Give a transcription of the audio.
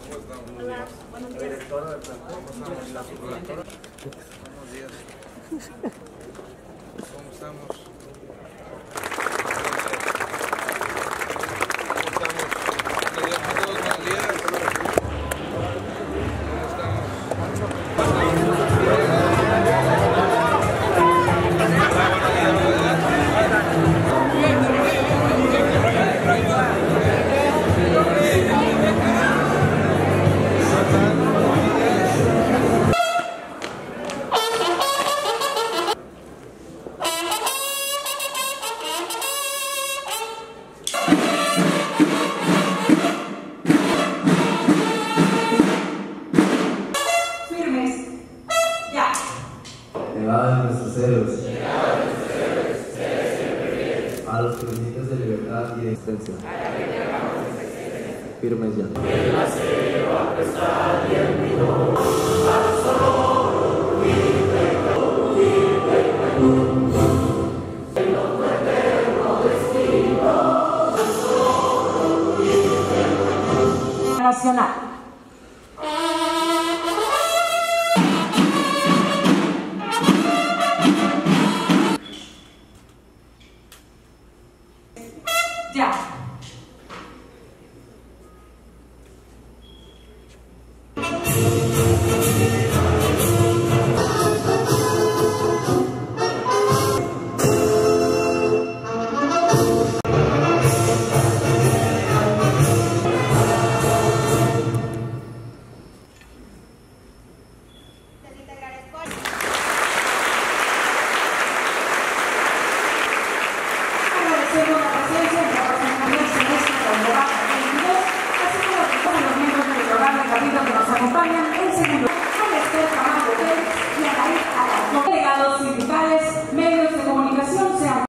Hola, buenos días. Directora del plantón, la subdirectora. Buenos días. ¿Cómo estamos? Buenos días. Legado de nuestros héroes, a los principios de libertad y de existencia. Firmes ya. Nacional. Ya. Agradecemos la presencia de la representación celeste del programa 22, así como de todos los miembros del programa de Cabildo que nos acompañan en segundo.